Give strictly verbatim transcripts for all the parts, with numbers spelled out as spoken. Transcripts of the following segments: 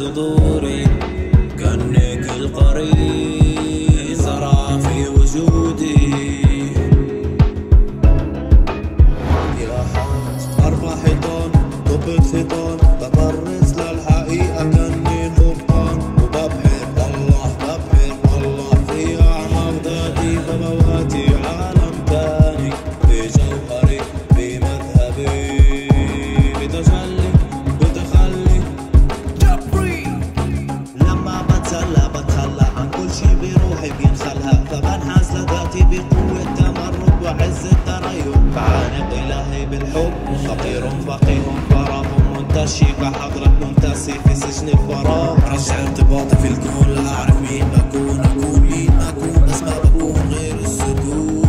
صدوري كأنك القريب زرع في وجودي. يا حاج أربع حيطان طبت حيطان بطرز للحقيقة كأني قبطان وببحر الله ببحر الله في أعماق ذاتي بمواتي عالم تاني بجوهري بمذهبي بتجلي بتخلي جبري. لما بتسلى بتخلى عن كل شي بروحي بينخلها فبنحاز لذاتي بقوة تمرد وعز التريث بعانق إلهي بالحب فقير فقيه فراغ منتشي بحضرة منتسي في سجن الفراغ. رجع ارتباطي في الكون لا أعرف مين بكون أكون مين ما أكون بس ما بكون غير السكون.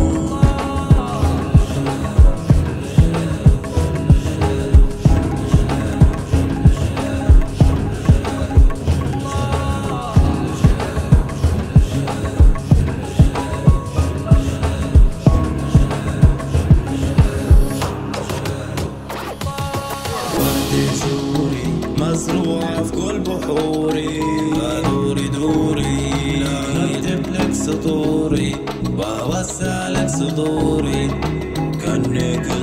مزروعة في كل بحوري بدوري دوري أكتب لك سطوري وأوسع لك صدوري كأنك